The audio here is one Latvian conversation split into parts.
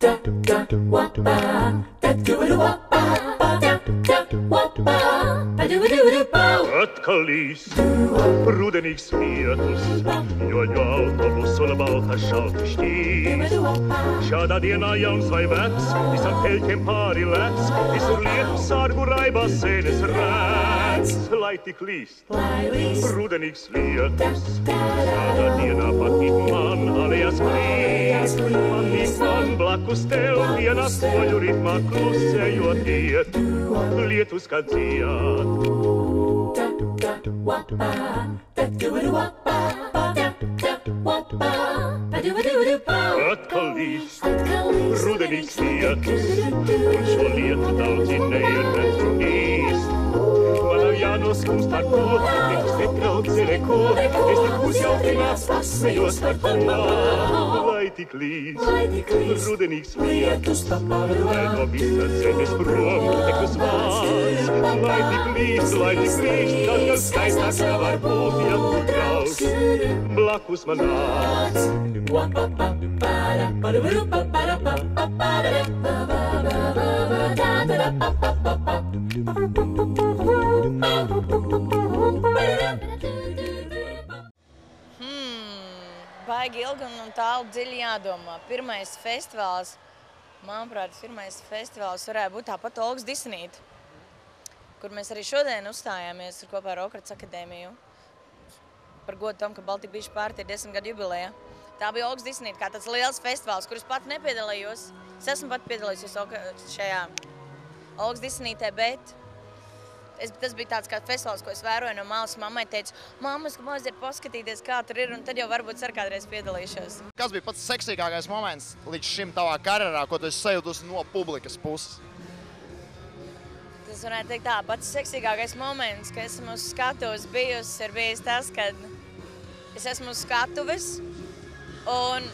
Atkal īsts, rudenīgs lietus, joņu autobus un balta šalti šķīs. Šādā dienā jauns vai vecs, visam peļķiem pāri lec, visur lietu sargu raibās sēnes rēc. Lai tik līst, rudenīgs lietus, šādā dienā patīk man alejās klīst. Patīk man blakus tev vienā soļu ritmā klusējot iet, lietus kā dzied. Atkal līst, rudenīgs lietus, un šo lietu daudzi neieredz un īst. Man nav jānoskums par ko, lietus netraucē neko, es tik uzjautināts, pasmejos par to. Lai tik līst, rudenīgs lietus, lai no visas zemes prom, tek uz vārds. Lai tik līst, tad kas skaistāk nevar būt, ja tu brauc, blakus man nāc. Baigi ilgi un tālu dziļi jādomā. Pirmais festivāls, manuprāt, varētu būt tāpat Olgas Disnīte, kur mēs arī šodien uzstājāmies kopā ar Okrats akadēmiju par godu tam, ka Baltic Beach Party ir 10 gadu jubileja. Tā bija Olgas Disnīte, kā tāds liels festivāls, kurus pat nepiedalījos. Es esmu pat piedalījusies šajā Olgas Disnītē, bet tas bija tāds kā festivāls, ko es vēroju no malas. Mammai teicu, mamma, es gribētu aiziet paskatīties, kā tur ir, un tad jau varbūt ar kādreiz piedalīšos. Kas bija pats seksīgākais moments līdz šim tavā karjerā, ko tu esi sajūtusi no publikas puses? Tas varētu teikt tā, pats seksīgākais moments, ka esmu uz skatuves bijusi, ir bijis tas, kad es esmu uz skatuves, un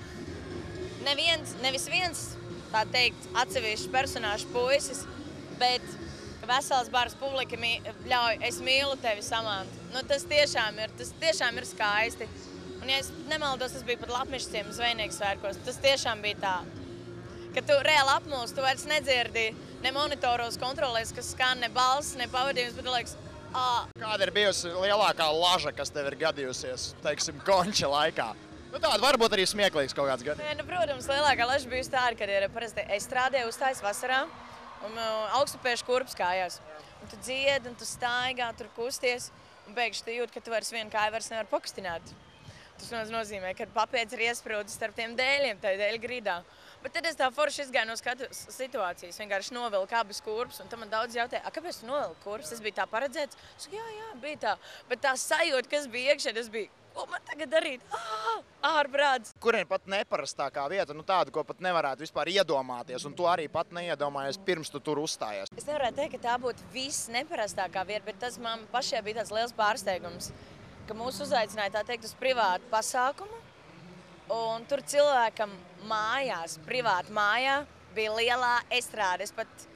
nevis viens, tā teikt, atsevišķs personāžu puisis, bet vesels bars publika ļauj, es mīlu tevi, Samanta. Nu, tas tiešām ir skaisti. Un, ja es nemaldos, tas bija pat Lapmišciem zvejnieku svētkos. Tas tiešām bija tā, ka tu reāli apmulsi, tu vairs nedzirdi ne monitoros kontrolēs, kas skan, ne balss, ne pavadījums, bet tu liekas, Kāda ir bijusi lielākā laža, kas tev ir gadījusies, teiksim, konča laikā? Nu, tāda varbūt arī smieklīgs kaut kāds gadījums. Nē, nu, protams, lielākā laža bijusi tāda, kad ir parasti estrādē uzstājas vasarā, un augstupēšu kurpes kājās. Un tu dziedi, un tu staigā, tur kusties, un pēkšņi tu jūti, ka tu vairs vienu kāju vairs nevar pakustināt. Tas nozīmē, ka papēdz ir iesprūdis starp tiem dēļiem, tai dēļu grīdā. Bet tad es tā forši izgāju no skatu situācijas, vienkārši novilku abas kurpes, un tad man daudz jautāja, kāpēc tu novilki kurpes? Tas bija tā paredzēts? Es saku, jā, bija tā. Bet tā sajūta, kas bija iekšē, tas bija, ko man tagad darīt? Ārprāts. Kur ir pat neparastākā vieta, nu tāda, ko pat nevarētu vispār iedomāties, un tu arī pat neiedomājies pirms tu tur uzstājies? Es nevarētu teikt, ka tā būtu viss neparastākā vieta, bet tas man pašai bija tāds liels pārsteigums, ka mūs uzaicināja, tā teikt, uz privātu pasākumu, un tur cilvēkam mājās, privāti mājā, bija lielā estrāde.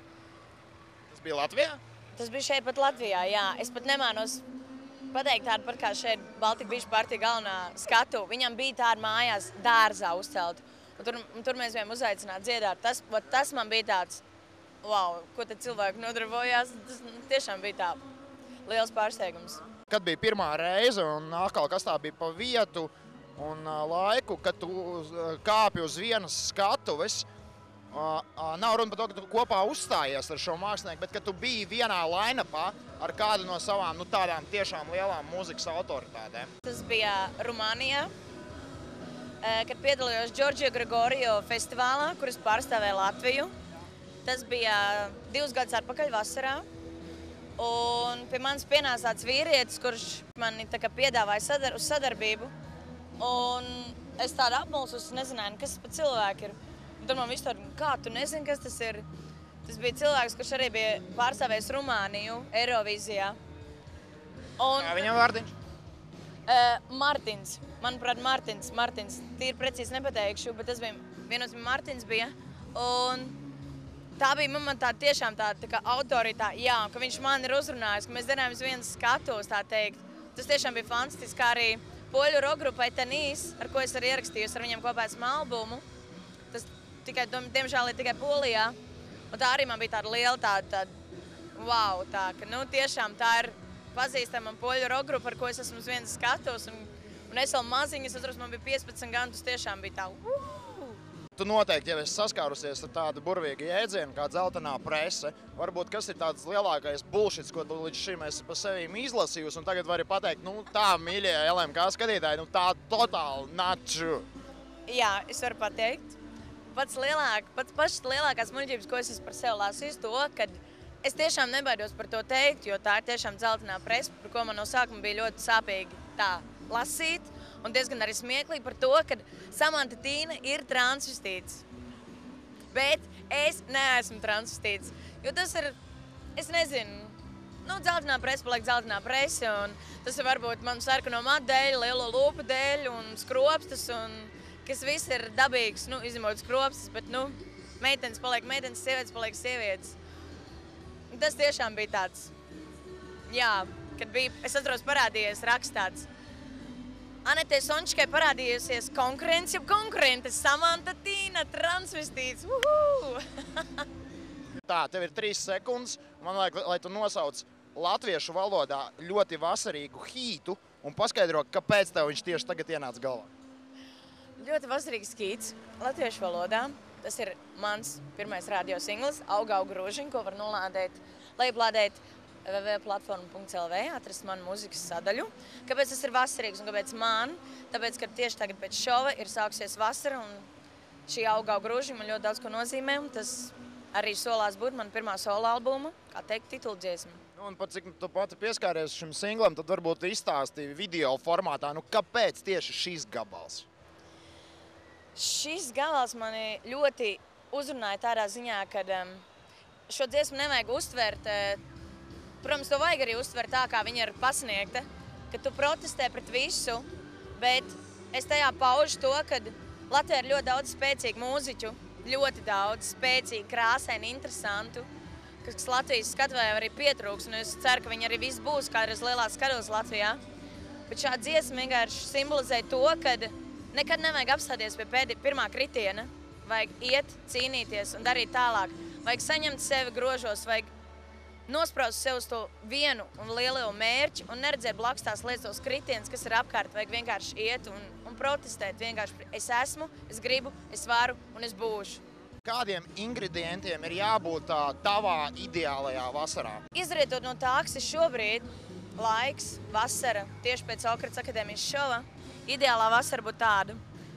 Tas bija Latvijā? Tas bija šeit pat Latvijā, jā. Es pat nemānos pateikt tādu par kā šeit Baltic Beach Party galvenā skatu. Viņam bija tāda mājās dārzā uzcelt. Un tur mēs bijām uzaicināti dziedāt. Tas man bija tāds, wow, ko tad cilvēki nodarbojās. Tas tiešām bija tā liels pārsteigums. Kad bija pirmā reize un atkal kas tā bija pa vietu un laiku, kad tu kāpi uz vienas skatuves, nav runa par to, ka tu kopā uzstājies ar šo mākslinieku, bet ka tu biji vienā line-upā ar kādu no savām, nu, tādām tiešām lielām mūzikas autoritātēm. Tas bija Rumānijā, kad piedalījos Georgio Gregorio festivālā, kuras pārstāvēja Latviju. Tas bija 2 gadus atpakaļ vasarā. Un pie manis pienāca tāds vīrietis, kurš mani piedāvāja uz sadarbību. Un es tādu apmulsus nezināju, kas pa cilvēku ir. Un tad man viss tādu, kā tu nezini, kas tas ir? Tas bija cilvēks, kurš arī bija pārstāvējis Rumāniju Eirovīzijā. Kā viņam vārdiņš? Martins. Manuprāt, Martins. Tīri precīzi nepateikšu, bet tas bija vienos Martins bija. Un tā bija man tiešām tāda kā autoritāte, jā, ka viņš man ir uzrunājis, ka mēs darījām uz vienas skatos, tā teikt. Tas tiešām bija fantastiski, kā arī poļu rockgrupa Etanīs, ar ko es arī ierakstījusi ar viņiem kopā esmu albumu. Tas diemžēl, ir tikai Polijā. Un tā arī man bija tāda liela tāda wow, tā, ka, nu, tiešām tā ir pazīstama poļu rockgrupa, ar ko es esmu uz vienas skatos. Un es vēl maziņa, es atceros, man bija 15 gadu, tas tiešām bija tā. Tu noteikti jau esi saskārusies ar tādu burvīgu jēdzienu kā dzeltenā prese. Varbūt kas ir tāds lielākais bullshits, ko tu līdz šim esi pa sevīm izlasījusi, un tagad vari pateikt, nu tā, mīļie LMK skatītāji, nu tā totāli not true. Jā, es varu pateikt. Pats lielākās muļķības, ko es esmu par sevi lasījis, to, ka es tiešām nebaidos par to teikt, jo tā ir tiešām dzeltenā presa, par ko man no sākuma bija ļoti sāpīgi tā lasīt, un diezgan arī smieklīgi par to, ka Samanta Tīna ir transvestīts. Bet es neesmu transvestīts, jo tas ir, es nezinu, nu, dzeltenā presa paliek dzeltenā presa, un tas ir varbūt manu sarkano matu dēļ, lielo lūpu dēļ un skropstas, un kas viss ir dabīgs, nu, izņemot skropstas, bet, nu, meitenes paliek meitenes, sievietes paliek sievietes. Tas tiešām bija tāds, jā, kad bija, es atceros, parādījies rakstāts. Anetē Sončikai parādījusies konkurentes, Samanta Tīna, transvestīts, uhuu! Tā, tev ir 3 sekundes, man vajag, lai tu nosauc latviešu valodā ļoti vasarīgu hītu un paskaidro, kāpēc tev viņš tieši tagad ienāca galvā. Ļoti vasarīgs hīts latviešu valodā. Tas ir mans pirmais radio singls, Auga Grūžiņ, ko var nolādēt, lejuplādēt www.platforma.lv, atrast manu mūzikas sadaļu. Kāpēc tas ir vasarīgs un kāpēc man? Tāpēc, ka tieši tagad pēc šova ir sākusies vasara un šī Auga Grūžiņ man ļoti daudz ko nozīmē. Tas arī solās būt mana pirmā solo albuma, kā teikt, tituldziesma. Un pat cik tu pati pieskāries šim singlam, tad varbūt izstāstīji video formātā, nu kāpēc tieši šis gabals? Šis gabals mani ļoti uzrunāja tādā ziņā, ka šo dziesmu nevajag uztvert. Protams, to vajag arī uztvert tā, kā viņa ir pasniegta, ka tu protestē pret visu, bet es tajā paužu to, ka Latvijā ir ļoti daudz spēcīgu mūziķu, ļoti daudz spēcīgu, krāsainu, interesantu, kas Latvijas skatuvē arī pietrūks, un es ceru, ka viņi arī viss būs kādreiz lielās skaros Latvijā. Bet šā dziesma vienkārši simbolizē to, ka nekad nevajag apstāties pie pirmā kritiena, vajag iet, cīnīties un darīt tālāk. Vajag saņemt sevi grožos, vajag nospraust sev uz to vienu un lielo mērķi un neredzēt blakus tās lietas, tos kritienus, kas ir apkārt. Vajag vienkārši iet un protestēt. Vienkārši es esmu, es gribu, es varu un es būšu. Kādiem ingredientiem ir jābūt tavā ideālajā vasarā? Izrietot no tā, kas ir šobrīd, laiks, vasara, tieši pēc Okrats akadēmijas šova, ideālā vasara būtu tāda.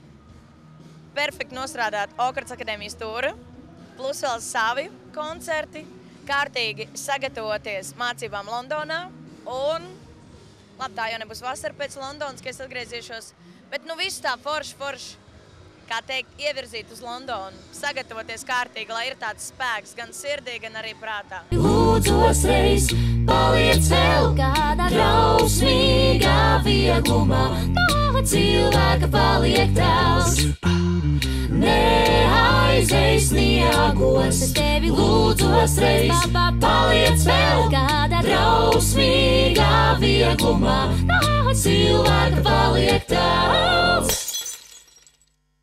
Perfekti nostrādāt Okrats akadēmijas tūru, plus vēl savi koncerti, kārtīgi sagatavoties mācībām Londonā un, labi, tā jau nebūs vasara pēc Londonas, ka es atgriezīšos, bet nu visu tā forši, kā teikt, ievirzīt uz Londonu, sagatavoties kārtīgi, lai ir tāds spēks gan sirdī, gan arī prātā. Lūdzos reiz, paliec vēl kādā drausmīgā vieglumā, no cilvēka paliek tēls. Neaizej sniegos, tevi lūdzos reiz, paliec vēl kādā drausmīgā vieglumā, no cilvēka paliek tēls.